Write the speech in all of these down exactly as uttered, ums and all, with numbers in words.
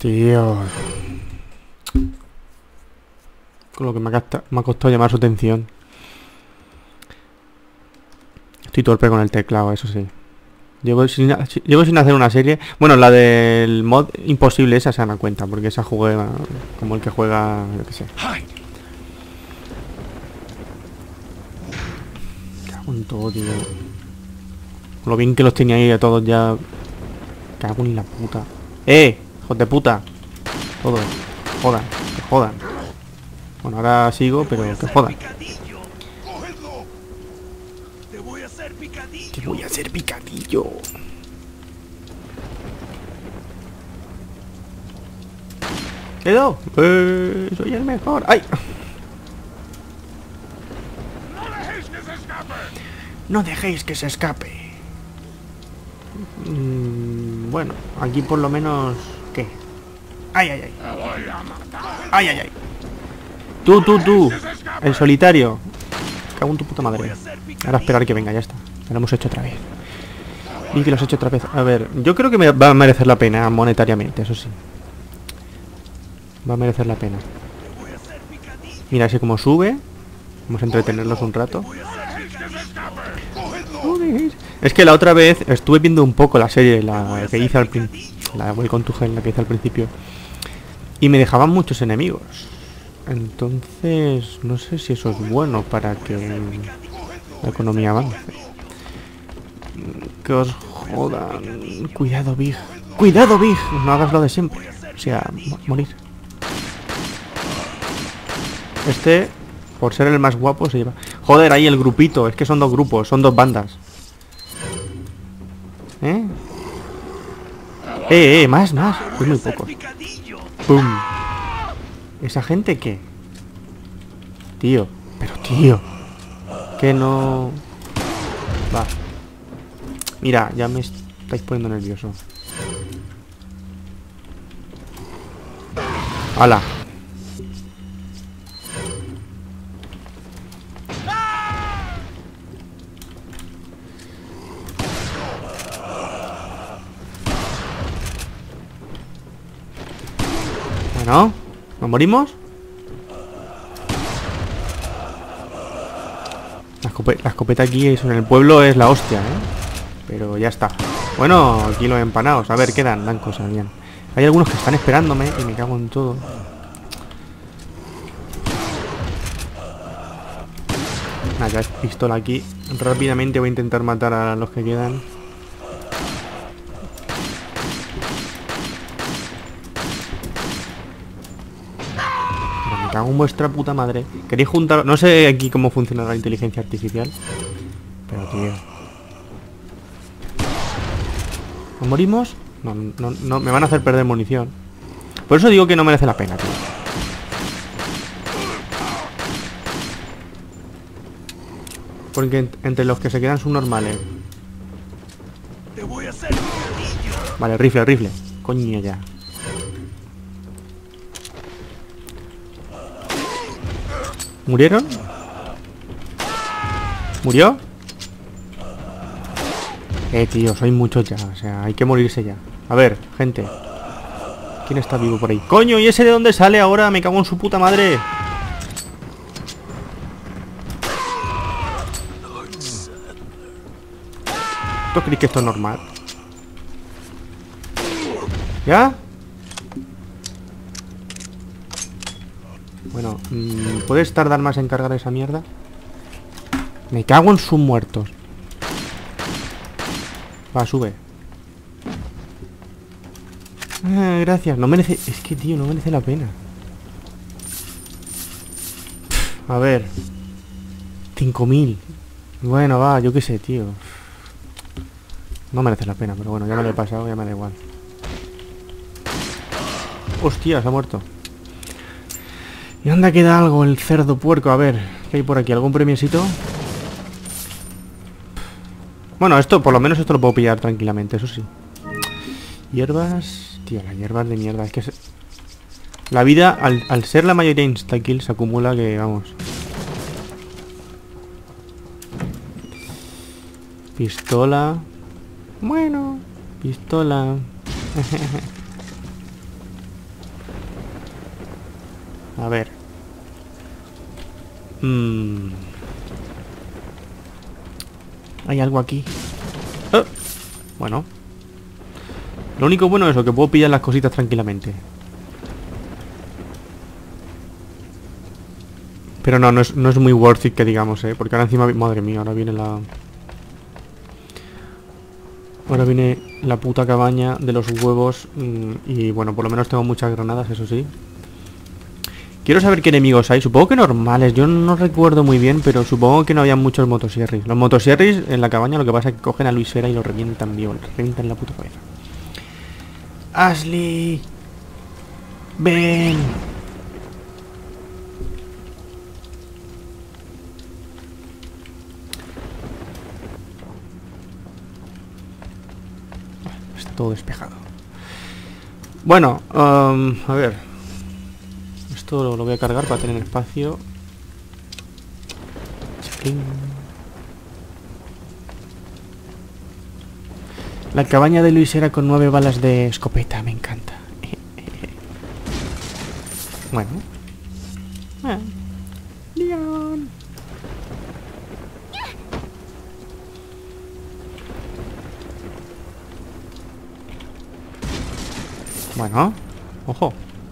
Tío. Con lo que me ha, costado, me ha costado llamar su atención. Estoy torpe con el teclado, eso sí. Llevo sin, llevo sin hacer una serie. Bueno, la del mod imposible, esa se dan cuenta, porque esa jugué como el que juega, yo qué sé. Cago en todo, tío. Lo bien que los tenía ahí a todos ya. Cago en la puta. ¡Eh! ¡Hijos de puta! Todos. Jodan, que jodan. Bueno, ahora sigo, pero que jodan. Te voy a hacer picadillo. Te voy a hacer picadillo. ¿Te he dado? Eh, soy el mejor. ¡Ay! No dejéis que se escape. Mm, bueno, aquí por lo menos... ¿Qué? ¡Ay, ay, ay! ¡Ay, ay, ay! Tú, tú, tú. El solitario. Cago en tu puta madre. Ahora esperar que venga, ya está. Lo hemos hecho otra vez. Y que lo has hecho otra vez. A ver, yo creo que me va a merecer la pena monetariamente, eso sí. Va a merecer la pena. Mira, así como sube. Vamos a entretenerlos un rato. Es que la otra vez estuve viendo un poco la serie, la que hice al principio. La Welcome to Hell, la que hice al principio. Y me dejaban muchos enemigos. Entonces, no sé si eso es bueno para que la economía avance. Que os jodan. Cuidado, Big. Cuidado, Big. No hagas lo de siempre. O sea, morir. Este, por ser el más guapo, se lleva... Joder, ahí el grupito. Es que son dos grupos, son dos bandas. ¿Eh? Eh, eh, más, más. Pues muy pocos. ¡Pum! ¿Esa gente qué? Tío, pero tío. Que no... Va. Mira, ya me estáis poniendo nervioso. ¡Hala! Bueno, ¿nos morimos? La escopeta, la escopeta aquí es, en el pueblo es la hostia, ¿eh? Pero ya está. Bueno, aquí los empanados. A ver, quedan, dan cosas, bien. Hay algunos que están esperándome y me cago en todo. Nada, ya es pistola aquí. Rápidamente voy a intentar matar a los que quedan. Me cago en vuestra puta madre. ¿Queréis juntar? No sé aquí cómo funciona la inteligencia artificial. Pero tío. ¿Nos morimos? No, no, no, me van a hacer perder munición. Por eso digo que no merece la pena, tío. Porque entre los que se quedan son normales. Vale, rifle, rifle. Coño ya. ¿Murieron? ¿Murió? Eh, tío, soy muchos ya. O sea, hay que morirse ya. A ver, gente. ¿Quién está vivo por ahí? ¡Coño! ¿Y ese de dónde sale ahora? Me cago en su puta madre. ¿Tú crees que esto es normal? ¿Ya? Bueno, mmm, ¿puedes tardar más en cargar esa mierda? Me cago en sus muertos. Va, sube. Ah, gracias, no merece... Es que, tío, no merece la pena. A ver. cinco mil. Bueno, va, yo qué sé, tío. No merece la pena, pero bueno, ya me lo he pasado, ya me da igual. Hostia, se ha muerto. ¿Y dónde queda algo el cerdo puerco? A ver, ¿qué hay por aquí? ¿Algún premiosito? Bueno, esto, por lo menos esto lo puedo pillar tranquilamente, eso sí. Hierbas... Tío, las hierbas de mierda. Es que se... la vida, al, al ser la mayoría insta-kill, se acumula que, vamos... Pistola... Bueno... Pistola... A ver. Mm. Hay algo aquí. Oh. Bueno. Lo único bueno es eso, que puedo pillar las cositas tranquilamente. Pero no, no es, no es muy worth it que digamos, eh. Porque ahora encima... Madre mía, ahora viene la... Ahora viene la puta cabaña de los huevos. Mmm, y bueno, por lo menos tengo muchas granadas, eso sí. Quiero saber qué enemigos hay. Supongo que normales. Yo no recuerdo muy bien, pero supongo que no había muchos motosierris. Los motosierris en la cabaña lo que pasa es que cogen a Luis Fera y lo revientan vivo. Le revientan la puta cabeza. Ashley. Ven. Está todo despejado. Bueno, um, a ver. Esto lo voy a cargar para tener espacio. La cabaña de Luis era con nueve balas de escopeta, me encanta. Bueno. Ah. Leon. Bueno, ojo.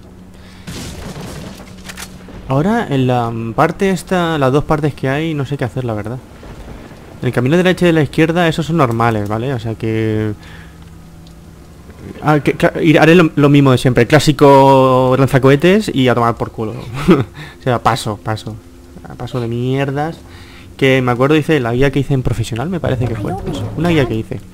Ahora en la parte esta, las dos partes que hay, no sé qué hacer, la verdad. El camino de la derecha y de la izquierda, esos son normales, ¿vale? O sea que... Ah, que, que haré lo, lo mismo de siempre. Clásico lanzacohetes y a tomar por culo. O sea, paso, paso. Paso de mierdas. Que me acuerdo, dice, la guía que hice en profesional, me parece que fue. Eso, una guía que hice.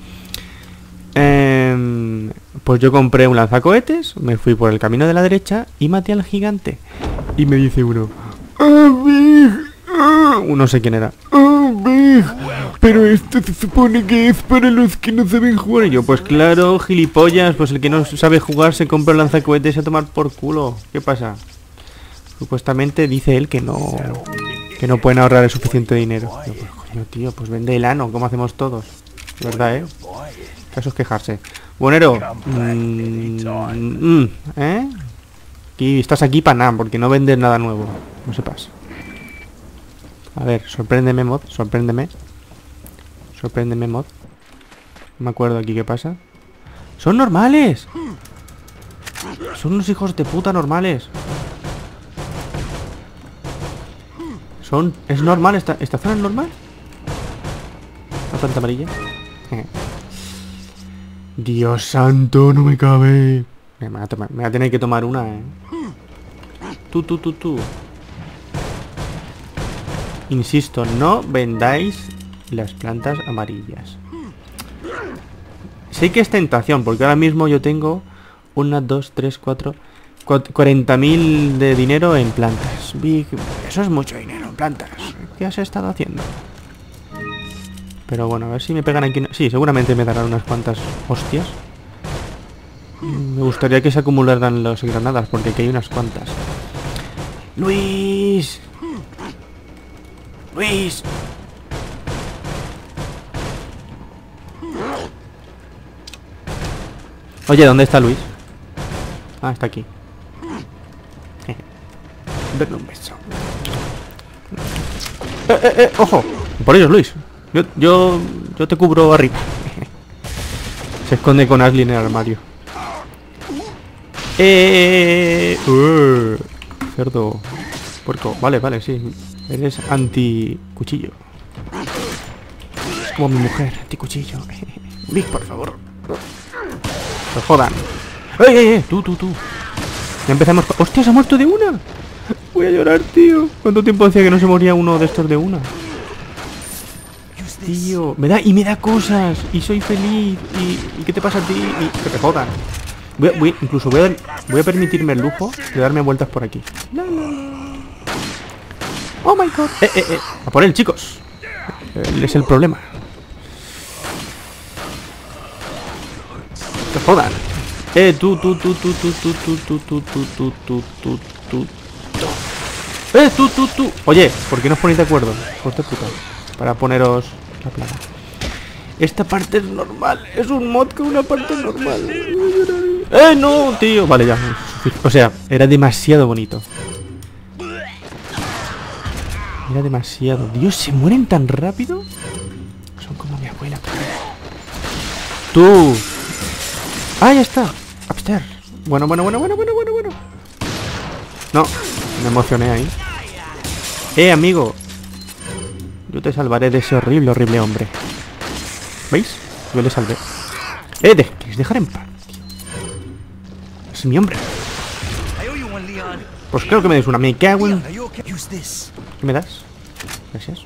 Eh, pues yo compré un lanzacohetes, me fui por el camino de la derecha y maté al gigante. Y me dice uno... ¡Ah, Big! ¡Ah! No sé quién era. ¡Ah, Big! Pero esto se supone que es para los que no saben jugar. Y yo, pues claro, gilipollas. Pues el que no sabe jugar se compra el lanzacohetes a tomar por culo. ¿Qué pasa? Supuestamente dice él que no... Que no pueden ahorrar el suficiente dinero. Yo, pues coño, tío, pues vende el ano, como hacemos todos. ¿Verdad, eh? Caso es quejarse. Buenero. Mmm, mmm, ¿eh? Aquí, estás aquí para nada, porque no vendes nada nuevo. No sepas. A ver, sorpréndeme, mod. Sorpréndeme. Sorpréndeme, mod. No me acuerdo aquí qué pasa. ¡Son normales! Son unos hijos de puta normales. Son... ¿Es normal? ¿Esta, esta zona es normal? La planta amarilla. Dios santo, no me cabe. Me voy a, tomar, me voy a tener que tomar una, eh. Tú, tú, tú, tú. Insisto, no vendáis las plantas amarillas. Sé que es tentación, porque ahora mismo yo tengo una, dos, tres, cuatro, cuarenta mil de dinero en plantas. Big, eso es mucho dinero en plantas. ¿Qué has estado haciendo? Pero bueno, a ver si me pegan aquí. Sí, seguramente me darán unas cuantas hostias. Me gustaría que se acumularan las granadas, porque aquí hay unas cuantas. ¡Luis! ¡Luis! Oye, ¿dónde está Luis? Ah, está aquí. Denle un beso. ¡Eh, eh, eh! ¡Ojo! Por ellos, Luis. Yo, yo, yo te cubro arriba. Se esconde con Ashley en el armario. Eh, uh, cerdo. Puerco. Vale, vale, sí. Eres anti-cuchillo. Es como mi mujer, anti-cuchillo. Vic, por favor. Se jodan. ¡Eh, eh, eh! Tú, tú, tú. Ya empezamos. ¡Hostia, se ha muerto de una! Voy a llorar, tío. ¿Cuánto tiempo hacía que no se moría uno de estos de una? Tío, me da, y me da cosas. Y soy feliz. ¿Y, y qué te pasa a ti? Y que te jodan. Voy, voy, incluso voy a, voy a permitirme el lujo de darme vueltas por aquí. Oh my god. Eh, eh, eh. A por él, chicos. Él es el problema. Que jodan. Eh, tú, tú, tú, tú, tú, tú, tú, tú, tú, tú, tú, tú, tú, tú. Eh, tú, tú, tú. Oye, ¿por qué no os ponéis de acuerdo? Hijos de puta. Para poneros la plaga. Esta parte es normal. Es un mod con una parte normal. ¡Eh, no, tío! Vale, ya. O sea, era demasiado bonito. Era demasiado. Dios, ¿se mueren tan rápido? Son como mi abuela. ¡Tú! ¡Ah, ya está! Upstairs. Bueno, bueno, bueno, bueno, bueno, bueno, bueno. No, me emocioné ahí. ¡Eh, amigo! Yo te salvaré de ese horrible, horrible hombre. ¿Veis? Yo le salvé. ¡Eh, de ¿queréis dejar en paz? Es mi hombre. Pues creo que me des una. Me cago en... ¿Qué me das? Gracias.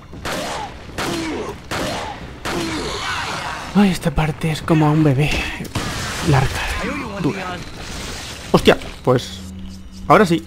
Ay, esta parte es como un bebé. Larga. Dura. ¡Hostia! Pues... ahora sí.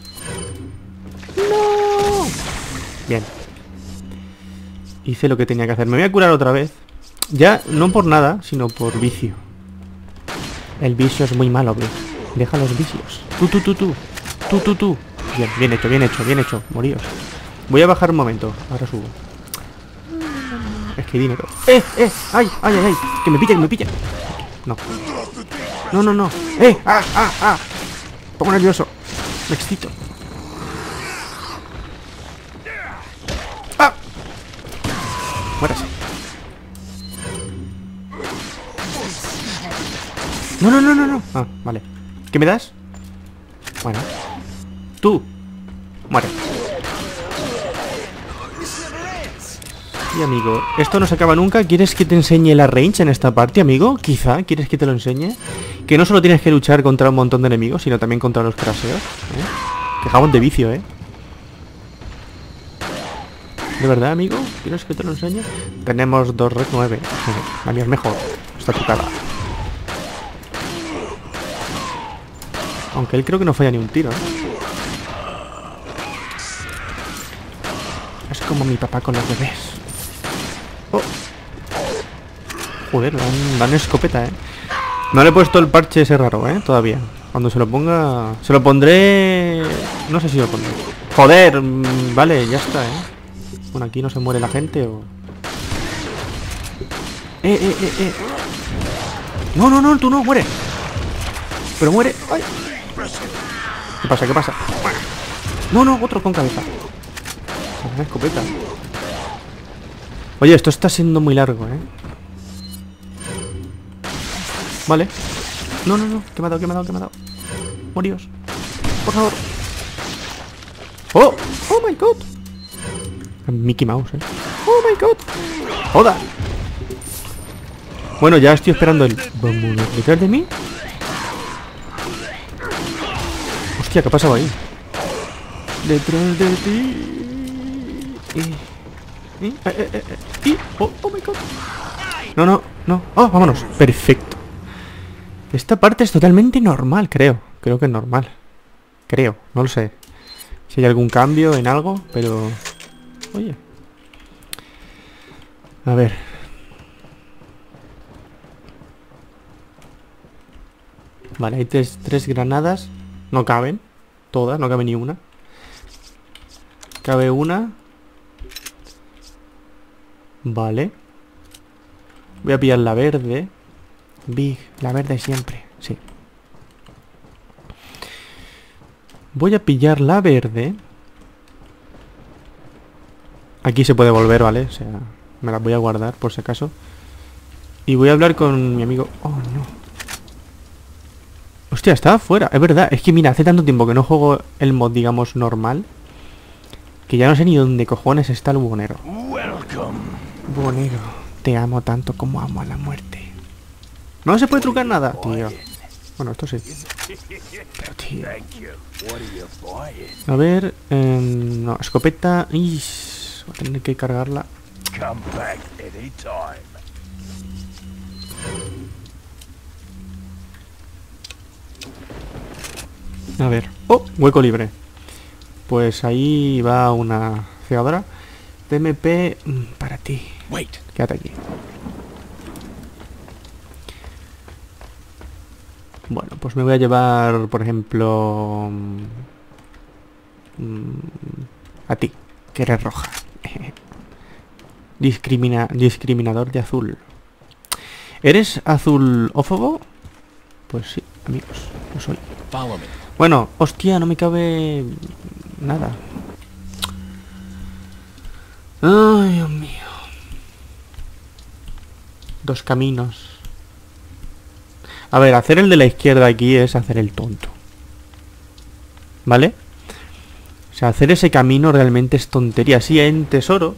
¡No! Bien. Hice lo que tenía que hacer. Me voy a curar otra vez. Ya, no por nada, sino por vicio. El vicio es muy malo, bro. Deja los vicios. Tú, tú, tú, tú. Tú, tú, tú. Bien, bien hecho, bien hecho, bien hecho. Moríos. Voy a bajar un momento. Ahora subo. Es que dinero. ¡Eh, eh! ¡Ay, ay, ay, ay! Que me pilla, que me pilla. No. No, no, no. ¡Eh! ¡Ah, ah, ah! Pongo nervioso. Me excito. ¡Ah! Muérase. No, no, no, no, no. Ah, vale. ¿Qué me das? Bueno. Tú. Muere. Sí, amigo. Esto no se acaba nunca. ¿Quieres que te enseñe la range en esta parte, amigo? Quizá. ¿Quieres que te lo enseñe? Que no solo tienes que luchar contra un montón de enemigos, sino también contra los craseos. ¿Eh? Que jabón de vicio, ¿eh? ¿De verdad, amigo? ¿Quieres que te lo enseñe? Tenemos dos red nueve. La mía es mejor. Está trucada. Aunque él creo que no falla ni un tiro, ¿eh? Es como mi papá con los bebés. Oh. Joder, dan, dan escopeta, ¿eh? No le he puesto el parche ese raro, ¿eh? Todavía. Cuando se lo ponga... Se lo pondré... No sé si lo pondré. Joder, vale, ya está, ¿eh? Bueno, aquí no se muere la gente o... Eh, eh, eh, eh. No, no, no, tú no, muere. Pero muere. Ay. ¿Qué pasa? ¿Qué pasa? No, no, otro con cabeza. Una escopeta. Oye, esto está siendo muy largo, ¿eh? Vale. No, no, no. ¿Qué me ha dado? ¿Qué me ha dado? ¿Qué me ha dado? Moríos. Por favor. ¡Oh! ¡Oh, my God! Mickey Mouse, ¿eh? ¡Oh, my God! ¡Joda! Bueno, ya estoy esperando el... ¿Vamos a detrás de mí? Hostia, ¿qué ha pasado ahí? Detrás de ti. Y... y... Eh, eh, eh, y... Oh, oh my God. No, no, no. Oh, vámonos. Perfecto. Esta parte es totalmente normal, creo. Creo que es normal. Creo, no lo sé. Si hay algún cambio en algo, pero... Oye. A ver. Vale, hay tres, tres granadas. No caben. Todas, no cabe ni una. Cabe una. Vale. Voy a pillar la verde. Big, la verde siempre. Sí. Voy a pillar la verde. Aquí se puede volver, ¿vale? O sea, me las voy a guardar por si acaso. Y voy a hablar con mi amigo. Oh, no. Hostia, estaba fuera. Es verdad, es que mira, hace tanto tiempo que no juego el mod, digamos, normal, que ya no sé ni dónde cojones está el buhonero. Buhonero, te amo tanto como amo a la muerte. No se puede trucar nada, tío. Bueno, esto sí. Pero, tío. A ver... Eh, no, escopeta... Ish, voy a tener que cargarla. A ver... ¡Oh! Hueco libre. Pues ahí va una cegadora. T M P para ti. Quédate aquí. Bueno, pues me voy a llevar, por ejemplo... Mmm, a ti, que eres roja. Discrimina, discriminador de azul. ¿Eres azulófobo? Pues sí, amigos, lo soy. Bueno, hostia, no me cabe nada. Ay, Dios mío. Dos caminos. A ver, hacer el de la izquierda aquí es hacer el tonto. ¿Vale? O sea, hacer ese camino realmente es tontería. Sí, en tesoro.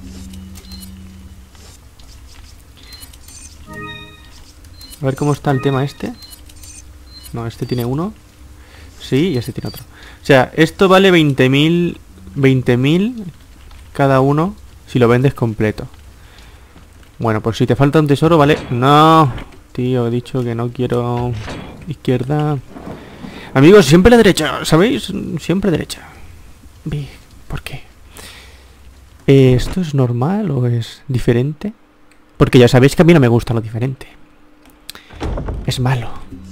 A ver cómo está el tema este. No, este tiene uno. Sí, y este tiene otro. O sea, esto vale veinte mil veinte mil cada uno si lo vendes completo. Bueno, pues si te falta un tesoro, vale. No, tío, he dicho que no quiero izquierda. Amigos, siempre la derecha, ¿sabéis? Siempre derecha. ¿Por qué? ¿Esto es normal o es diferente? Porque ya sabéis que a mí no me gusta lo diferente. Es malo.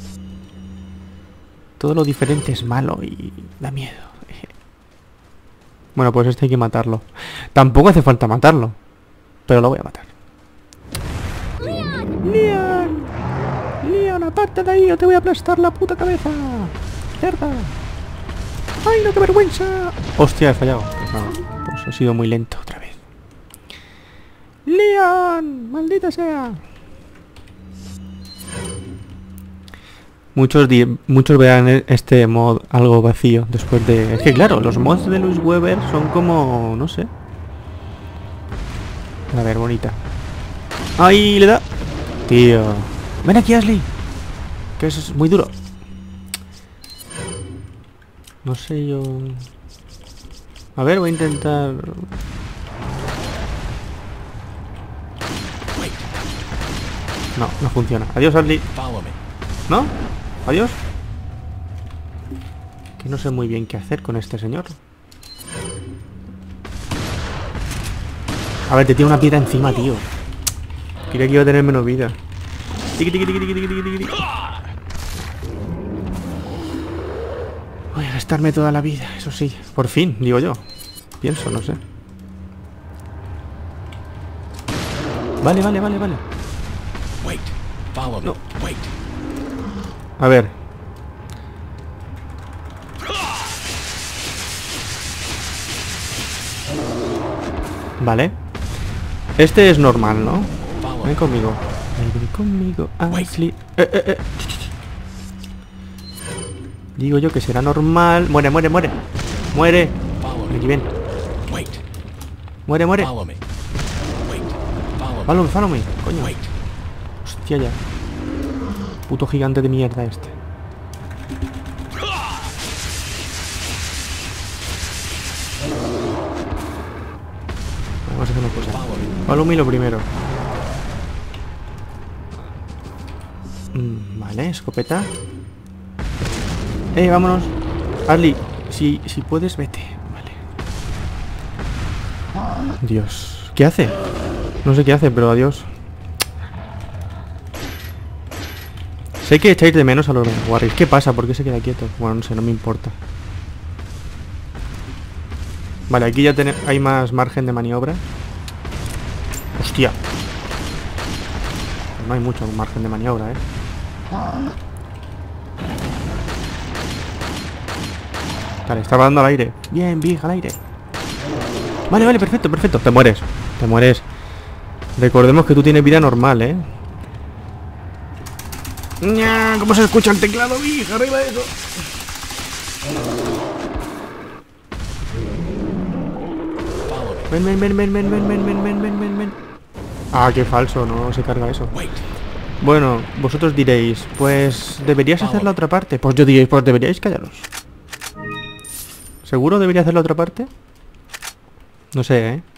Todo lo diferente es malo y da miedo. Bueno, pues este hay que matarlo. Tampoco hace falta matarlo, pero lo voy a matar. ¡Leon! ¡Leon, aparte de ahí o te voy a aplastar la puta cabeza! ¡Cerda! ¡Ay, no, qué vergüenza! ¡Hostia, he fallado! Pues nada, pues he sido muy lento otra vez. ¡Leon! ¡Maldita sea! Muchos, muchos verán este mod algo vacío después de... Es que claro, los mods de Luis Weber son como... no sé. A ver, bonita. ¡Ay, le da! Tío. Ven aquí, Ashley. Que eso es muy duro. No sé yo... A ver, voy a intentar... No, no funciona. Adiós, Ashley. ¿No? Adiós. Que no sé muy bien qué hacer con este señor. A ver, te tiene una piedra encima, tío. Quería que iba a tener menos vida. Tiki, tiki, tiki, tiki, tiki, tiki, tiki. Voy a gastarme toda la vida, eso sí. Por fin, digo yo. Pienso, no sé. Vale, vale, vale, vale. No. A ver. Vale. Este es normal, ¿no? Ven conmigo. Ven conmigo, Ashley. Eh, eh, eh. Digo yo que será normal. Muere, muere, muere. Muere. Aquí ven. Muere, muere. Follow me, follow me. Coño. Hostia ya. Puto gigante de mierda este. Vamos a hacer una cosa. Follow me lo primero. Mm, vale, escopeta. Eh, vámonos. Ashley, si, si puedes, vete. Vale. Dios. ¿Qué hace? No sé qué hace, pero adiós. Sé que echáis de menos a los Warriors. ¿Qué pasa? ¿Por qué se queda quieto? Bueno, no sé, no me importa. Vale, aquí ya hay más margen de maniobra. ¡Hostia! No hay mucho margen de maniobra, ¿eh? Vale, estaba dando al aire. Bien, Big, al aire. Vale, vale, perfecto, perfecto. Te mueres, te mueres. Recordemos que tú tienes vida normal, ¿eh? ¿Cómo se escucha el teclado, Big? Arriba de eso. Ven, ven, ven, ven, ven, ven, ven, ven, ven, ven, ven, ven. Ah, qué falso, no se carga eso. Bueno, vosotros diréis, pues deberías hacer la otra parte. Pues yo diréis, pues deberíais callaros. ¿Seguro debería hacer la otra parte? No sé, ¿eh?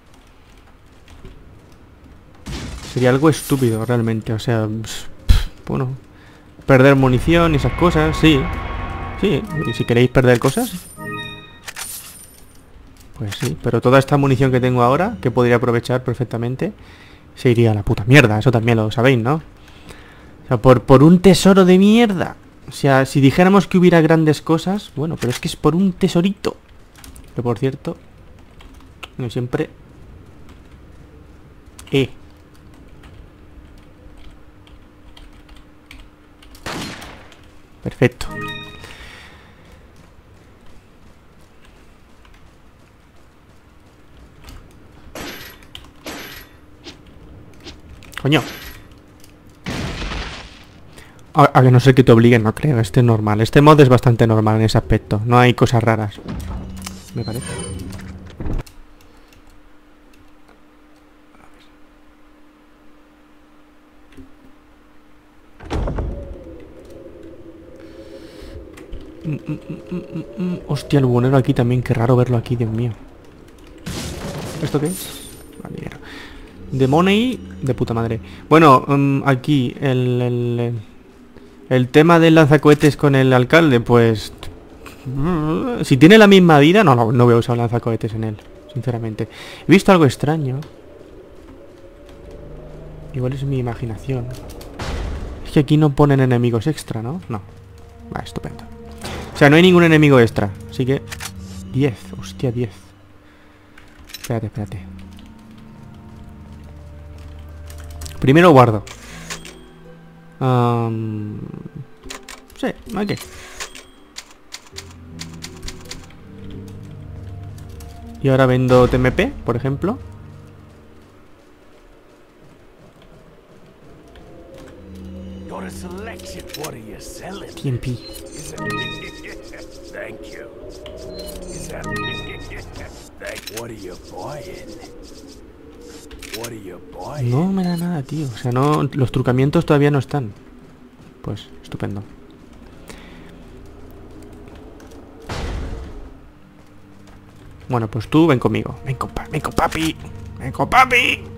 Sería algo estúpido realmente, o sea, pff, bueno, perder munición y esas cosas, sí. Sí, y si queréis perder cosas, pues sí, pero toda esta munición que tengo ahora, que podría aprovechar perfectamente, se iría a la puta mierda, eso también lo sabéis, ¿no? O sea, por, por un tesoro de mierda. O sea, si dijéramos que hubiera grandes cosas, bueno, pero es que es por un tesorito. Que por cierto, yo siempre... Eh. Perfecto. Coño. A, a que no ser que te obliguen, no creo. Este es normal. Este mod es bastante normal en ese aspecto. No hay cosas raras. Me parece. Mm, mm, mm, mm, mm. Hostia, el buhonero aquí también. Qué raro verlo aquí, Dios mío. ¿Esto qué es? Vale, dinero. De money, de puta madre. Bueno, um, aquí el, el, el, el tema del lanzacohetes con el alcalde, pues... Si tiene la misma vida, no, no, no voy a usar lanzacohetes en él, sinceramente. He visto algo extraño. Igual es mi imaginación. Es que aquí no ponen enemigos extra, ¿no? No. Va, estupendo. O sea, no hay ningún enemigo extra. Así que... diez, hostia, diez. Espérate, espérate. Primero guardo. Um, sí, ok. Y ahora vendo T M P, por ejemplo. T M P. No me da nada, tío. O sea, no, los trucamientos todavía no están. Pues, estupendo. Bueno, pues tú ven conmigo. Ven con, pa ven con papi. Ven con papi.